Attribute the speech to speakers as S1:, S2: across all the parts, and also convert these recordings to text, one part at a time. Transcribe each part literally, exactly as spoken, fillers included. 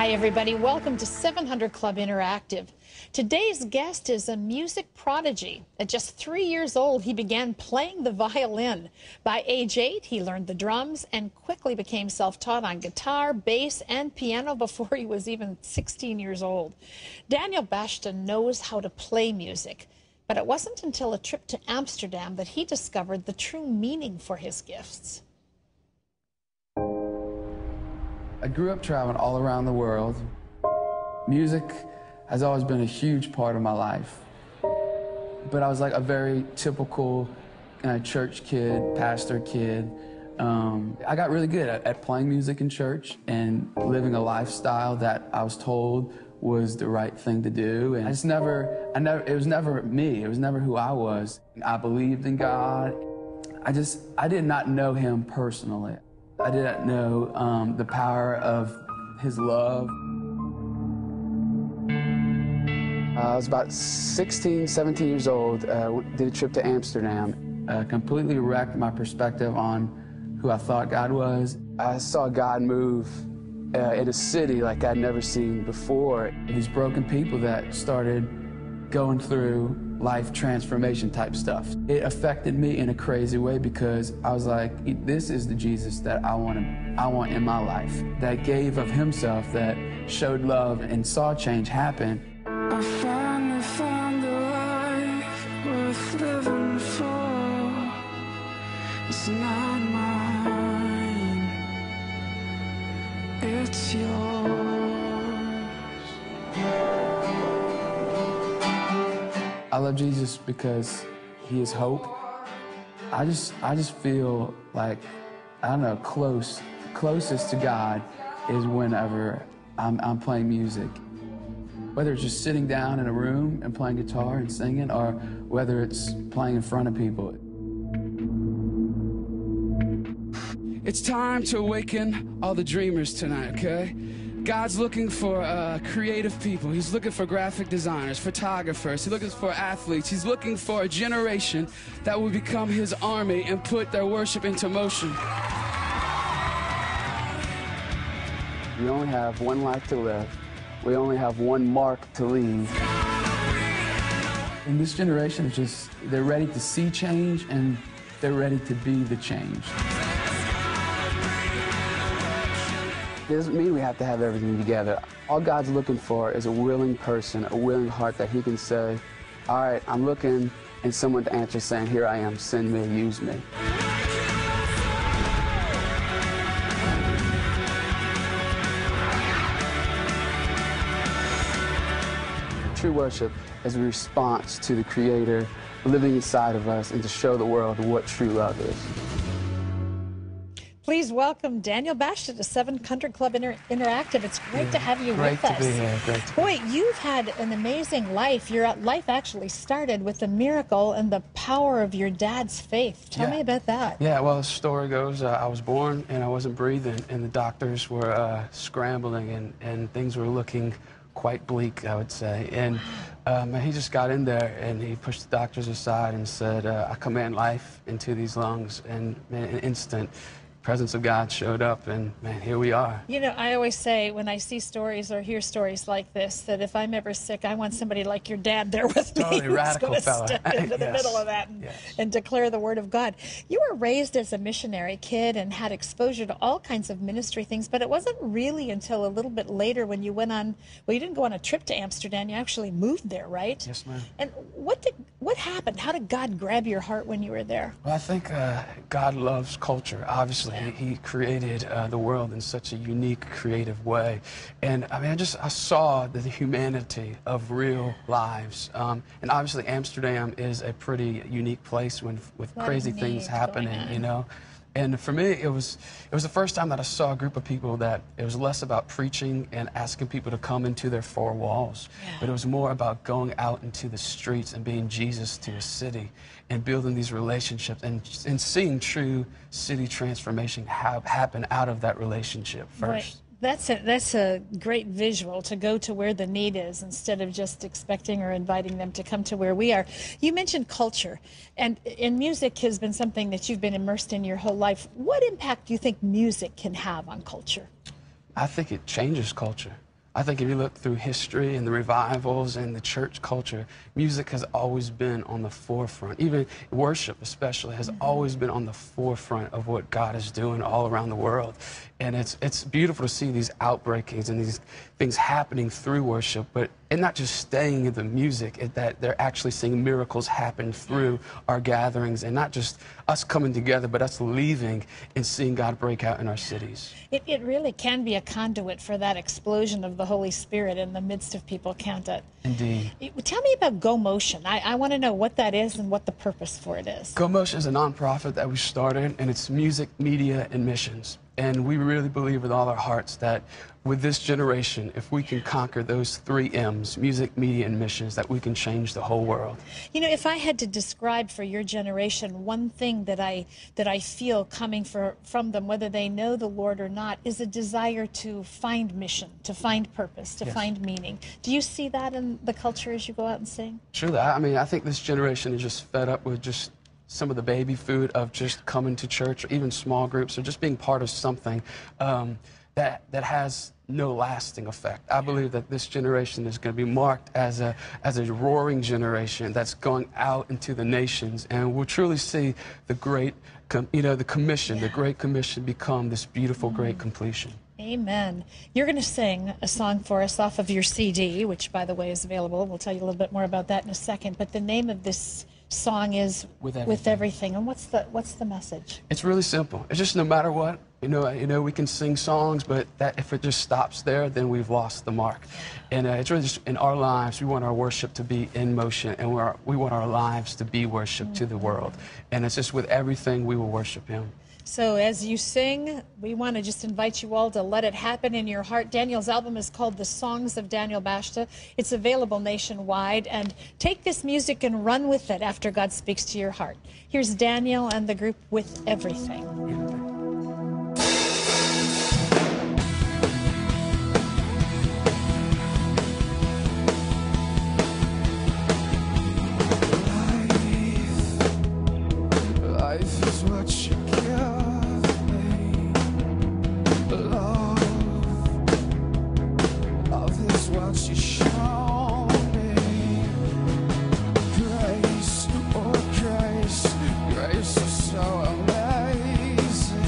S1: Hi, everybody. Welcome to seven hundred Club Interactive. Today's guest is a music prodigy. At just three years old, he began playing the violin. By age eight, he learned the drums and quickly became self-taught on guitar, bass, and piano before he was even sixteen years old. Daniel Bashta knows how to play music, but it wasn't until a trip to Amsterdam that he discovered the true meaning for his gifts.
S2: I grew up traveling all around the world. Music has always been a huge part of my life. But I was like a very typical uh, church kid, pastor kid. Um, I got really good at, at playing music in church and living a lifestyle that I was told was the right thing to do. And I just never, I never, it was never me. It was never who I was. I believed in God. I just, I did not know him personally. I didn't know um, the power of his love. Uh, I was about sixteen, seventeen years old, uh, did a trip to Amsterdam. Uh, completely wrecked my perspective on who I thought God was. I saw God move uh, in a city like I'd never seen before. These broken people that started going through life transformation type stuff. It affected me in a crazy way because I was like, this is the Jesus that I want to, I want in my life. That gave of himself, that showed love and saw change happen.
S3: I finally found the life worth living for. It's not mine, it's yours.
S2: I love Jesus because he is hope. I just, I just feel like, I don't know, close, closest to God is whenever I'm, I'm playing music. Whether it's just sitting down in a room and playing guitar and singing, or whether it's playing in front of people.
S3: It's time to awaken all the dreamers tonight, okay? God's looking for uh, creative people. He's looking for graphic designers, photographers. He's looking for athletes. He's looking for a generation that will become his army and put their worship into motion.
S2: We only have one life to live. We only have one mark to leave. And this generation is just, they're ready to see change and they're ready to be the change. It doesn't mean we have to have everything together. All God's looking for is a willing person, a willing heart that he can say, all right, I'm looking, and someone to answer saying, here I am, send me, use me. True worship is a response to the Creator living inside of us and to show the world what true love is.
S1: Please welcome Daniel Bashta to seven hundred Club Inter Interactive. It's great yeah, to have you
S2: great
S1: with
S2: to
S1: us.
S2: Be here. Great to
S1: Boy,
S2: be here.
S1: You've had an amazing life. Your life actually started with the miracle and the power of your dad's faith. Tell
S2: yeah.
S1: me about that.
S2: Yeah, well, the story goes, uh, I was born and I wasn't breathing, and the doctors were uh, scrambling, and, and things were looking quite bleak, I would say. And um, he just got in there and he pushed the doctors aside and said, uh, I command life into these lungs. And man, in an instant, presence of God showed up, and man, here we are.
S1: You know, I always say when I see stories or hear stories like this, that if I'm ever sick, I want somebody like your dad there with me.
S2: Totally radical
S1: who's
S2: fella.
S1: Step into the
S2: Yes.
S1: middle of that and,
S2: Yes.
S1: and declare the word of God. You were raised as a missionary kid and had exposure to all kinds of ministry things, but it wasn't really until a little bit later when you went on, well, you didn't go on a trip to Amsterdam, you actually moved there, right?
S2: Yes, ma'am.
S1: And what did, what happened? How did God grab your heart when you were there?
S2: Well, I think uh, God loves culture. Obviously,
S1: Yeah.
S2: he, he created Uh, the world in such a unique, creative way. And I mean, I just I saw the, the humanity of real lives. Um, and obviously, Amsterdam is a pretty unique place when, with crazy things happening, you know. And for me, it was it was the first time that I saw a group of people that it was less about preaching and asking people to come into their four walls,
S1: Yeah.
S2: but it was more about going out into the streets and being Jesus to a city and building these relationships and and seeing true city transformation ha happen out of that relationship first.
S1: Right. That's a, that's a great visual, to go to where the need is instead of just expecting or inviting them to come to where we are. You mentioned culture, and, and music has been something that you've been immersed in your whole life. What impact do you think music can have on culture?
S2: I think it changes culture.
S3: I think if you look through history and the revivals and the church culture, music has always been on the forefront. Even worship especially has mm-hmm. always been on the forefront of what God is doing all around the world. And it's, it's beautiful to see these outbreakings and these things happening through worship, but and not just staying in the music, it, that they're actually seeing miracles happen through our gatherings, and not just us coming together, but us leaving and seeing God break out in our cities.
S1: It, it really can be a conduit for that explosion of the Holy Spirit in the midst of people, can't it?
S3: Indeed.
S1: Tell me about Go Motion. I, I want to know what that is and what the purpose for it is.
S3: Go Motion is a nonprofit that we started, and it's music, media, and missions. And we really believe with all our hearts that with this generation, if we can conquer those three M's, music, media, and missions, that we can change the whole world.
S1: You know, if I had to describe for your generation one thing that I that I feel coming for, from them, whether they know the Lord or not, is a desire to find mission, to find purpose, to yes. find meaning. Do you see that in the culture as you go out and sing?
S3: Truly. I mean, I think this generation is just fed up with just some of the baby food of just coming to church, or even small groups, or just being part of something um, that, that has no lasting effect. I believe that this generation is going to be marked as a, as a roaring generation that's going out into the nations, and we'll truly see the great, you know, the commission, yeah. the Great Commission become this beautiful, mm. great completion.
S1: Amen. You're going to sing a song for us off of your C D, which, by the way, is available. We'll tell you a little bit more about that in a second, but the name of this song is
S3: With Everything.
S1: With Everything. And what's the what's the message?
S3: It's really simple. It's just no matter what, you know, you know, we can sing songs, but that if it just stops there, then we've lost the mark. And uh, it's really just in our lives, we want our worship to be in motion, and we're, we want our lives to be worship mm-hmm. to the world. And it's just with everything we will worship Him.
S1: So as you sing, we want to just invite you all to let it happen in your heart. Daniel's album is called The Songs of Daniel Bashta. It's available nationwide. And take this music and run with it after God speaks to your heart. Here's Daniel and the group With Everything.
S4: Grace is so amazing.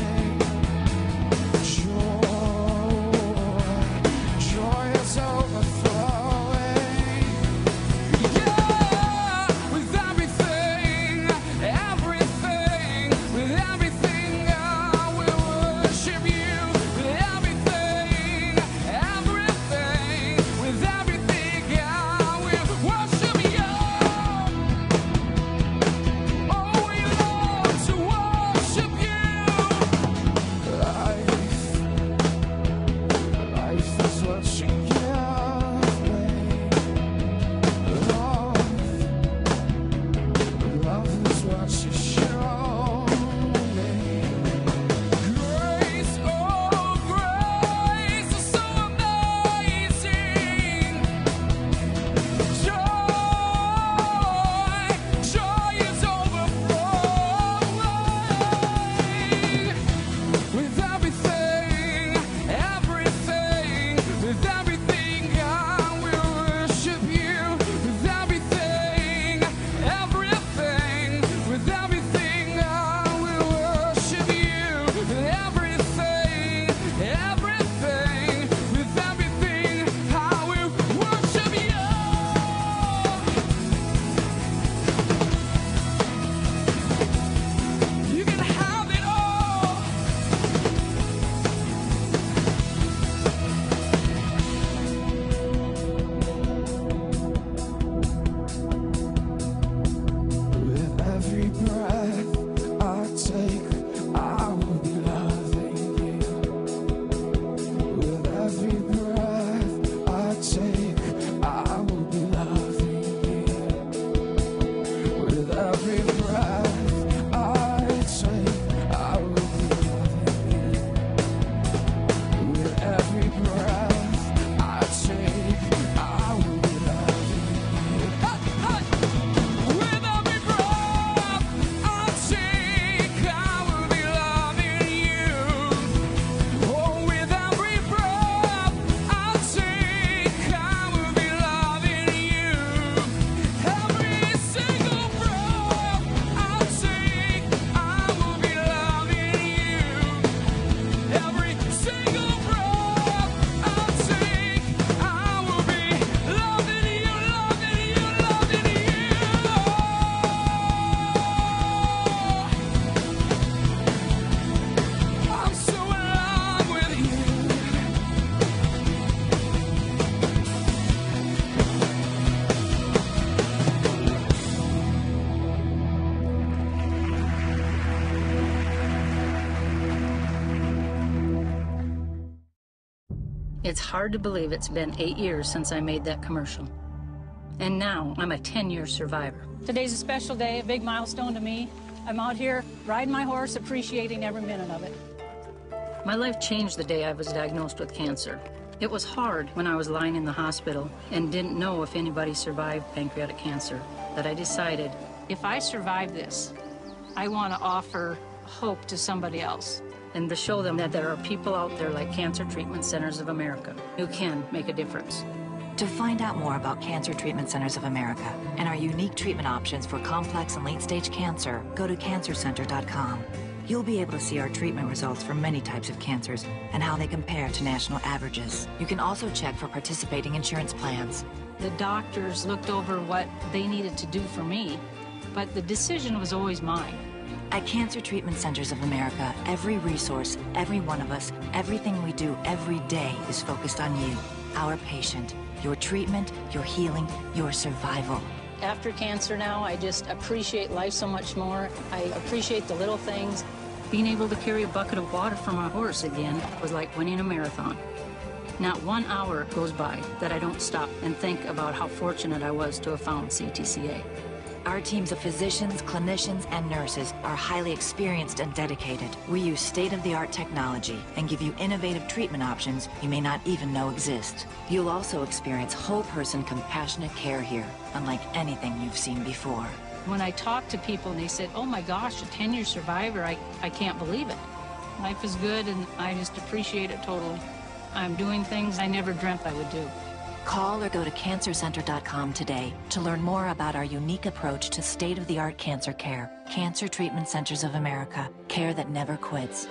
S4: It's hard to believe it's been eight years since I made that commercial. And now I'm a ten-year survivor.
S5: Today's a special day, a big milestone to me. I'm out here riding my horse, appreciating every minute of it.
S4: My life changed the day I was diagnosed with cancer. It was hard when I was lying in the hospital and didn't know if anybody survived pancreatic cancer, that I decided,
S5: if I survive this, I want to offer hope to somebody else.
S4: And to show them that there are people out there like Cancer Treatment Centers of America who can make a difference.
S6: To find out more about Cancer Treatment Centers of America and our unique treatment options for complex and late-stage cancer, go to cancer center dot com. You'll be able to see our treatment results for many types of cancers and how they compare to national averages. You can also check for participating insurance plans.
S5: The doctors looked over what they needed to do for me, but the decision was always mine.
S6: At Cancer Treatment Centers of America, every resource, every one of us, everything we do every day is focused on you, our patient, your treatment, your healing, your survival.
S5: After cancer now, I just appreciate life so much more. I appreciate the little things.
S4: Being able to carry a bucket of water for my horse again was like winning a marathon. Not one hour goes by that I don't stop and think about how fortunate I was to have found C T C A.
S6: Our teams of physicians, clinicians, and nurses are highly experienced and dedicated. We use state-of-the-art technology and give you innovative treatment options you may not even know exist. You'll also experience whole-person compassionate care here, unlike anything you've seen before.
S5: When I talk to people and they said, oh my gosh, a ten-year survivor, I, I can't believe it. Life is good and I just appreciate it totally. I'm doing things I never dreamt I would do.
S6: Call or go to cancer center dot com today to learn more about our unique approach to state-of-the-art cancer care. Cancer Treatment Centers of America. Care that never quits.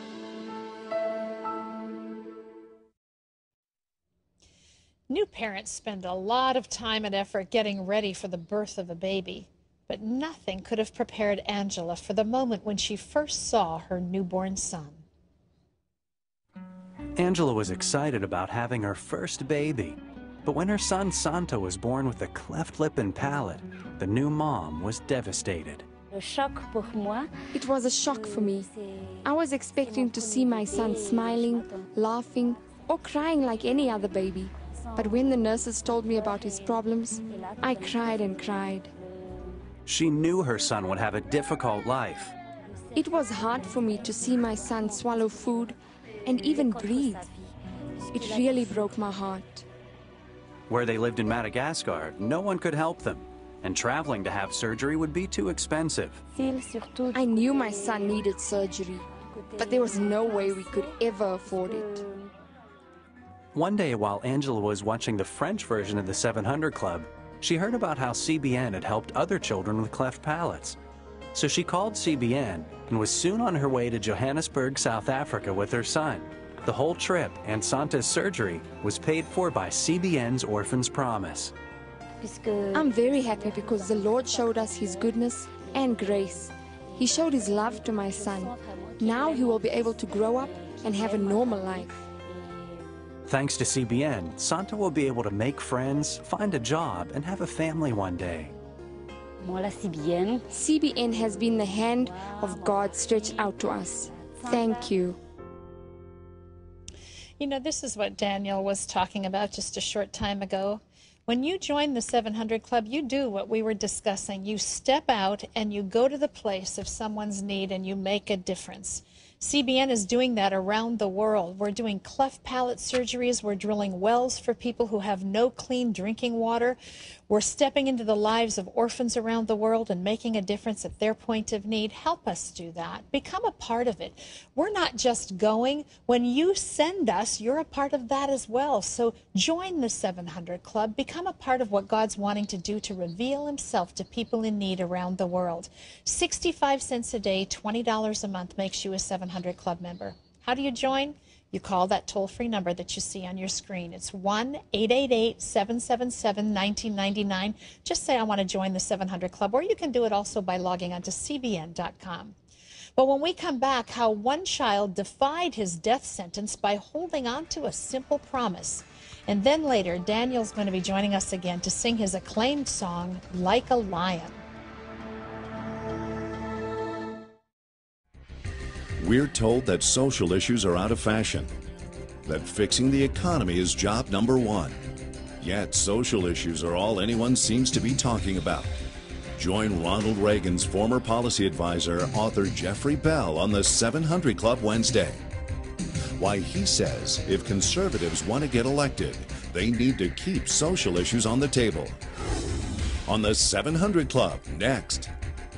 S1: New parents spend a lot of time and effort getting ready for the birth of a baby, but nothing could have prepared Angela for the moment when she first saw her newborn son.
S7: Angela was excited about having her first baby. But when her son Santa was born with a cleft lip and palate, the new mom was devastated.
S8: It was a shock for me. I was expecting to see my son smiling, laughing, or crying like any other baby. But when the nurses told me about his problems, I cried and cried.
S7: She knew her son would have a difficult life.
S8: It was hard for me to see my son swallow food and even breathe. It really broke my heart.
S7: Where they lived in Madagascar, no one could help them, and traveling to have surgery would be too expensive.
S8: I knew my son needed surgery, but there was no way we could ever afford it.
S7: One day, while Angela was watching the French version of the seven hundred Club, she heard about how C B N had helped other children with cleft palates. So she called C B N and was soon on her way to Johannesburg, South Africa with her son. The whole trip and Santa's surgery was paid for by C B N's Orphans Promise.
S8: I'm very happy because the Lord showed us His goodness and grace. He showed His love to my son. Now he will be able to grow up and have a normal life.
S7: Thanks to C B N, Santa will be able to make friends, find a job, and have a family one day.
S8: C B N has been the hand of God stretched out to us. Thank you.
S1: You know, this is what Daniel was talking about just a short time ago. When you join the seven hundred Club, you do what we were discussing. You step out and you go to the place of someone's need and you make a difference. C B N is doing that around the world. We're doing cleft palate surgeries. We're drilling wells for people who have no clean drinking water. We're stepping into the lives of orphans around the world and making a difference at their point of need. Help us do that. Become a part of it. We're not just going. When you send us, you're a part of that as well. So join the seven hundred Club. Become a part of what God's wanting to do to reveal Himself to people in need around the world. sixty-five cents a day, twenty dollars a month makes you a seven hundred Club member. How do you join? You call that toll-free number that you see on your screen. It's one eight eight eight, seven seven seven, one nine nine nine. Just say, I want to join the seven hundred Club, or you can do it also by logging on to C B N dot com. But when we come back, how one child defied his death sentence by holding on to a simple promise. And then later, Daniel's going to be joining us again to sing his acclaimed song, Like a Lion.
S9: We're told that social issues are out of fashion. that fixing the economy is job number one. Yet social issues are all anyone seems to be talking about. Join Ronald Reagan's former policy advisor, author Jeffrey Bell, on the seven hundred Club Wednesday. Why he says if conservatives want to get elected, they need to keep social issues on the table. On the seven hundred Club, next.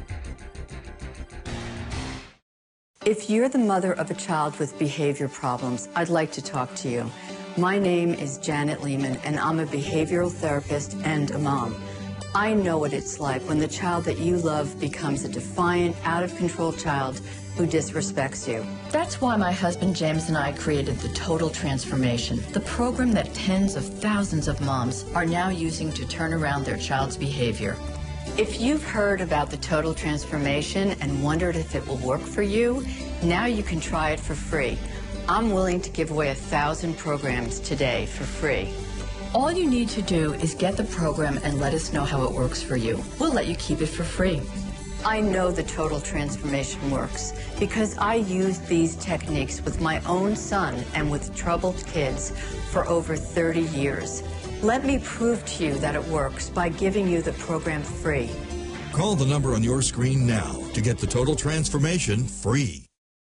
S10: If you're the mother of a child with behavior problems, I'd like to talk to you. My name is Janet Lehman, and I'm a behavioral therapist and a mom. I know what it's like when the child that you love becomes a defiant, out-of-control child who disrespects you. That's why my husband James and I created the Total Transformation, the program that tens of thousands of moms are now using to turn around their child's behavior. If you've heard about the Total Transformation and wondered if it will work for you, now you can try it for free. I'm willing to give away a thousand programs today for free. All you need to do is get the program and let us know how it works for you. We'll let you keep it for free. I know the Total Transformation works because I used these techniques with my own son and with troubled kids for over thirty years. Let me prove to you that it works by giving you the program free.
S11: Call the number on your screen now to get the Total Transformation free.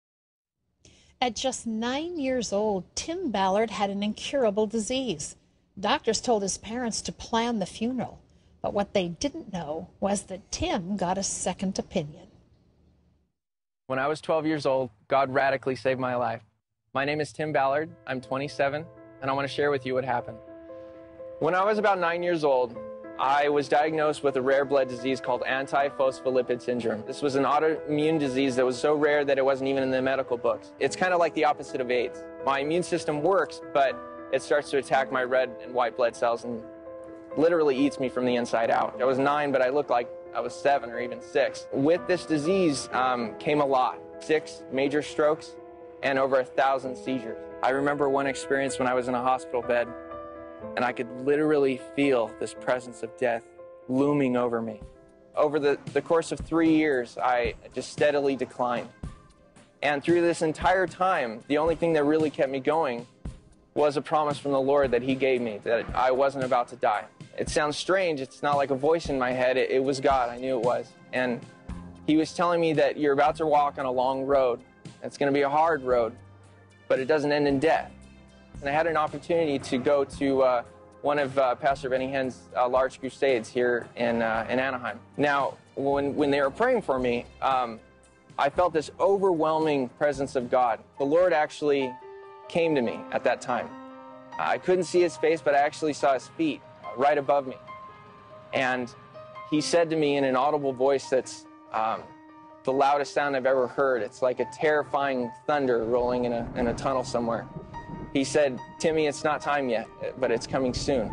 S1: At just nine years old, Tim Ballard had an incurable disease. Doctors told his parents to plan the funeral, but what they didn't know was that Tim got a second opinion.
S12: When I was twelve years old, God radically saved my life. My name is Tim Ballard. I'm twenty-seven, and I want to share with you what happened. When I was about nine years old, I was diagnosed with a rare blood disease called antiphospholipid syndrome. This was an autoimmune disease that was so rare that it wasn't even in the medical books. It's kind of like the opposite of AIDS. My immune system works, but it starts to attack my red and white blood cells and literally eats me from the inside out. I was nine, but I looked like I was seven or even six. With this disease um, came a lot. Six major strokes and over a thousand seizures. I remember one experience when I was in a hospital bed, and I could literally feel this presence of death looming over me. Over the, the course of three years, I just steadily declined. And through this entire time, the only thing that really kept me going was a promise from the Lord that he gave me, that I wasn't about to die. It sounds strange. It's not like a voice in my head. It, it was God. I knew it was. And he was telling me that you're about to walk on a long road. It's going to be a hard road, but it doesn't end in death. And I had an opportunity to go to uh, one of uh, Pastor Benny Hinn's uh, large crusades here in, uh, in Anaheim. Now, when, when they were praying for me, um, I felt this overwhelming presence of God. The Lord actually came to me at that time. I couldn't see his face, but I actually saw his feet right above me. And he said to me in an audible voice that's um, the loudest sound I've ever heard. It's like a terrifying thunder rolling in a, in a tunnel somewhere. He said, "Timmy, it's not time yet, but it's coming soon."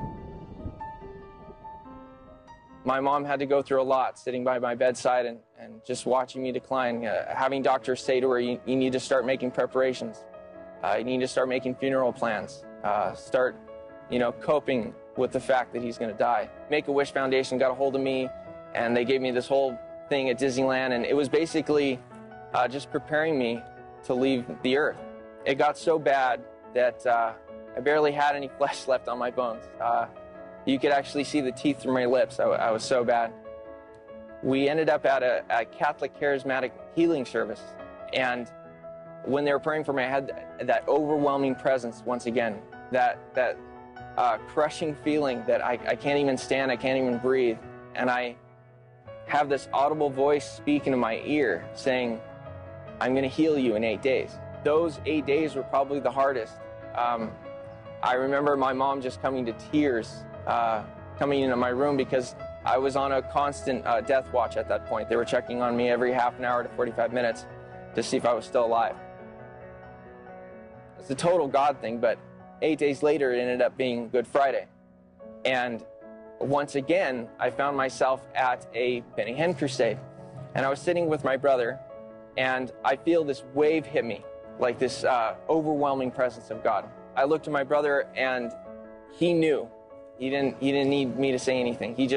S12: My mom had to go through a lot sitting by my bedside and, and just watching me decline, uh, having doctors say to her, you, you need to start making preparations. Uh, you need to start making funeral plans. Uh, start, you know, coping with the fact that he's going to die. Make-A-Wish Foundation got a hold of me, and they gave me this whole thing at Disneyland, and it was basically uh, just preparing me to leave the earth. It got so bad that uh, I barely had any flesh left on my bones. Uh, you could actually see the teeth through my lips. I, I was so bad. We ended up at a, a Catholic charismatic healing service, and when they were praying for me, I had that, that overwhelming presence once again, that, that uh, crushing feeling that I, I can't even stand, I can't even breathe, and I have this audible voice speaking in my ear saying, "I'm going to heal you in eight days." Those eight days were probably the hardest. Um, I remember my mom just coming to tears, uh, coming into my room because I was on a constant uh, death watch at that point. They were checking on me every half an hour to forty-five minutes to see if I was still alive. It's a total God thing, but eight days later, it ended up being Good Friday. And once again, I found myself at a Benny Hinn crusade. And I was sitting with my brother, and I feel this wave hit me, like this uh, overwhelming presence of God. I looked at my brother, and he knew. He didn't, he didn't need me to say anything. He just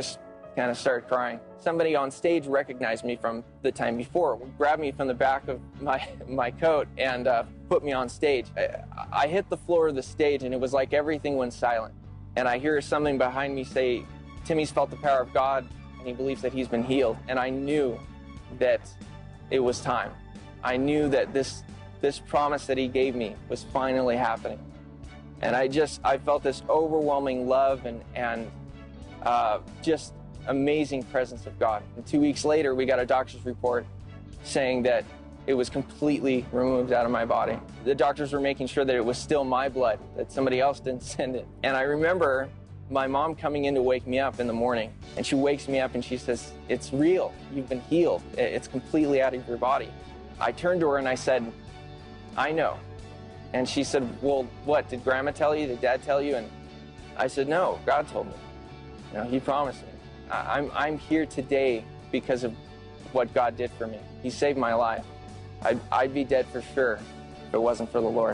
S12: kind of started crying. Somebody on stage recognized me from the time before, grabbed me from the back of my, my coat and uh, put me on stage. I, I hit the floor of the stage and it was like everything went silent. And I hear something behind me say, Timmy's felt the power of God and he believes that he's been healed. And I knew that it was time. I knew that this, this promise that he gave me was finally happening. And I just, I felt this overwhelming love and, and uh, just amazing presence of God. And two weeks later, we got a doctor's report saying that it was completely removed out of my body. The doctors were making sure that it was still my blood, that somebody else didn't send it. And I remember my mom coming in to wake me up in the morning, and she wakes me up and she says, it's real, you've been healed, it's completely out of your body. I turned to her and I said, I know. And she said, well, what, did Grandma tell you? Did Dad tell you? And I said, no, God told me. You know, he promised me. I'm, I'm here today because of what God did for me. He saved my life. I'd, I'd be dead for sure if it wasn't for the Lord.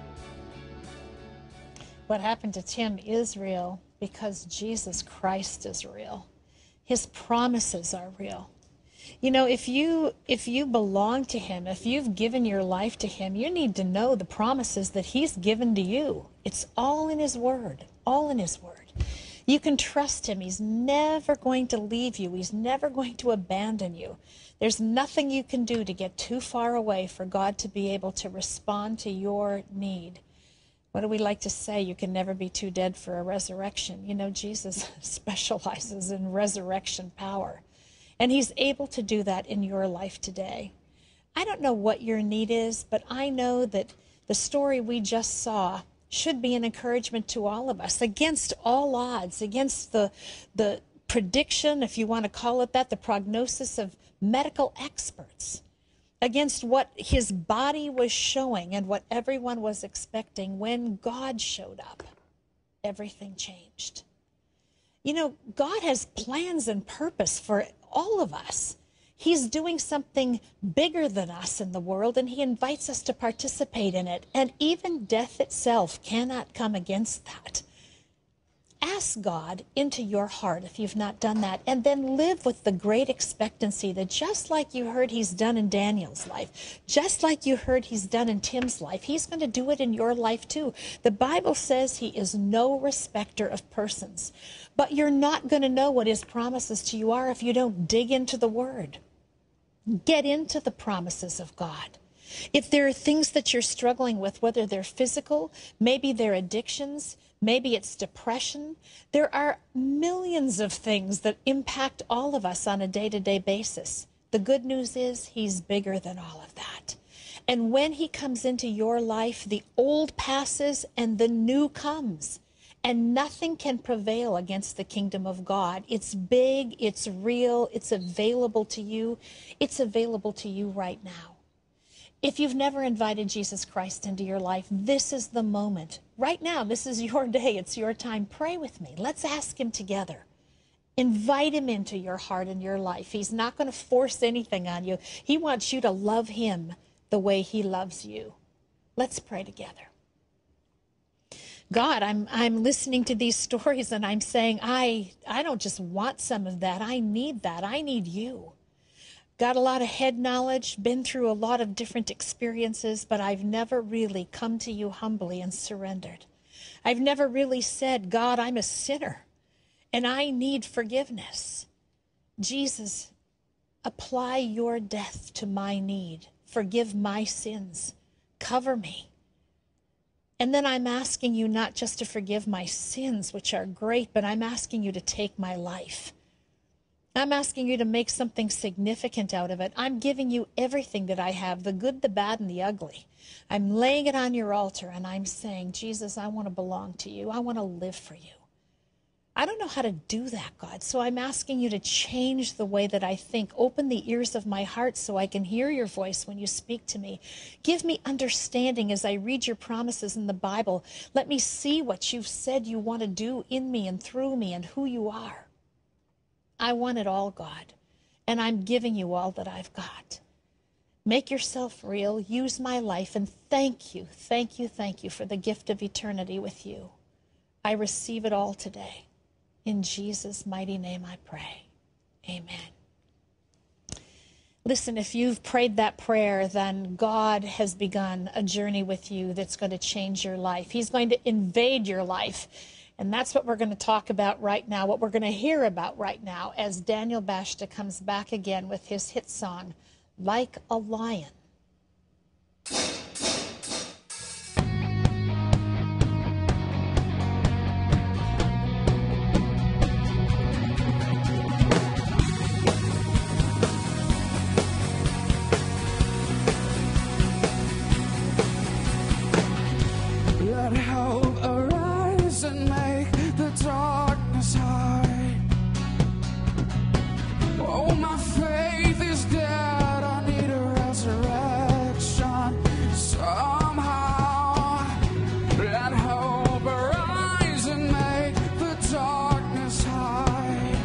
S1: What happened to Tim is real because Jesus Christ is real. His promises are real. You know, if you if you belong to him, if you've given your life to him, you need to know the promises that he's given to you. It's all in his word, all in his word. You can trust him. He's never going to leave you. He's never going to abandon you. There's nothing you can do to get too far away for God to be able to respond to your need. What do we like to say? You can never be too dead for a resurrection. You know, Jesus specializes in resurrection power. And he's able to do that in your life today. I don't know what your need is, but I know that the story we just saw should be an encouragement to all of us against all odds, against the, the prediction, if you want to call it that, the prognosis of medical experts, against what his body was showing and what everyone was expecting. When God showed up, everything changed. You know, God has plans and purpose for all of us. He's doing something bigger than us in the world, and he invites us to participate in it. And even death itself cannot come against that. Ask God into your heart if you've not done that, and then live with the great expectancy that just like you heard he's done in Daniel's life, just like you heard he's done in Tim's life, he's going to do it in your life too. The Bible says he is no respecter of persons, but you're not going to know what his promises to you are if you don't dig into the Word. Get into the promises of God. If there are things that you're struggling with, whether they're physical, maybe they're addictions, maybe it's depression, there are millions of things that impact all of us on a day-to-day basis. The good news is he's bigger than all of that. And when he comes into your life, the old passes and the new comes. And nothing can prevail against the kingdom of God. It's big, it's real, it's available to you. It's available to you right now. If you've never invited Jesus Christ into your life, this is the moment. Right now, this is your day. It's your time. Pray with me. Let's ask him together. Invite him into your heart and your life. He's not going to force anything on you. He wants you to love him the way he loves you. Let's pray together. God, I'm I'm listening to these stories and I'm saying, I I don't just want some of that. I need that. I need you. Got a lot of head knowledge, been through a lot of different experiences, but I've never really come to you humbly and surrendered. I've never really said, God, I'm a sinner and I need forgiveness. Jesus, apply your death to my need. Forgive my sins. Cover me. And then I'm asking you not just to forgive my sins, which are great, but I'm asking you to take my life. I'm asking you to make something significant out of it. I'm giving you everything that I have, the good, the bad, and the ugly. I'm laying it on your altar, and I'm saying, Jesus, I want to belong to you. I want to live for you. I don't know how to do that, God, so I'm asking you to change the way that I think. Open the ears of my heart so I can hear your voice when you speak to me. Give me understanding as I read your promises in the Bible. Let me see what you've said you want to do in me and through me and who you are. I want it all, God, and I'm giving you all that I've got. Make yourself real. Use my life, and thank you, thank you, thank you for the gift of eternity with you. I receive it all today. In Jesus' mighty name I pray. Amen. Listen, if you've prayed that prayer, then God has begun a journey with you that's going to change your life. He's going to invade your life. And that's what we're going to talk about right now, what we're going to hear about right now as Daniel Bashta comes back again with his hit song, Like a Lion.
S3: Let hope arise and make the darkness hide. Oh, my faith is dead. I need a resurrection somehow. Let hope arise and make the darkness hide.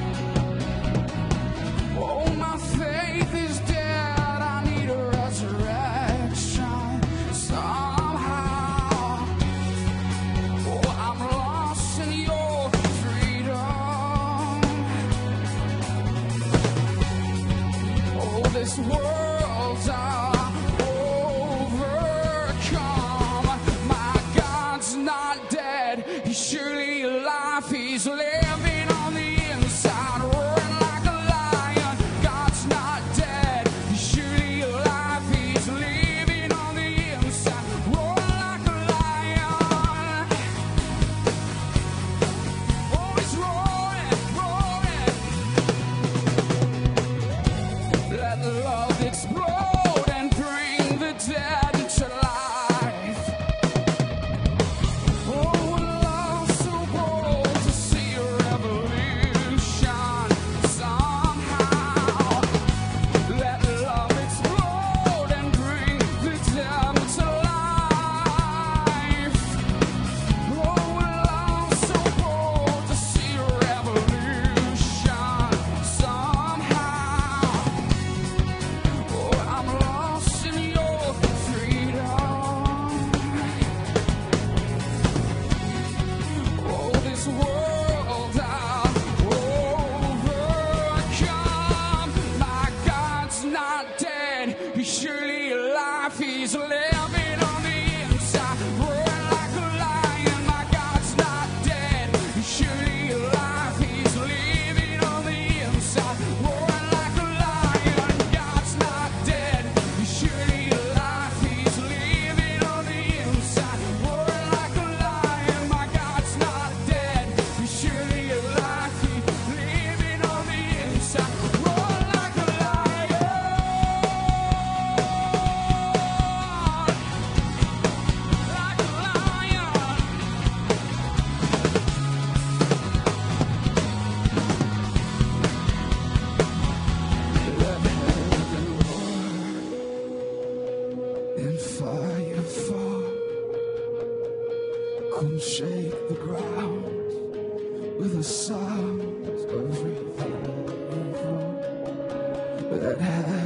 S3: Oh, my faith is dead. I need a resurrection somehow. This world's overcome. My God's not dead. He's surely alive. He's living on the inside, roaring like a lion. God's not dead. He's surely alive. He's living on the inside, roaring like a lion. Oh, he's roaring, roaring. Let love explode and bring the dead to life. Oh, love so bold to see a revolution somehow. Let love explode and bring the dead to life. Oh, love so bold to see a revolution somehow. I'm lost in your freedom. Oh, this world I've overcome. My God's not dead. He's surely alive. He's living on the inside, roaring like a lion. My God's not dead. He's surely alive. He's living on the inside, roaring like a lion. God's not dead. He's surely alive. He's living on the inside, roaring like a lion. My God's not dead. He's surely alive. He's living on the inside, roaring like a lion. Like a lion. Let heaven roar and fire fall. Come shake the ground with the sound of revival. Let heaven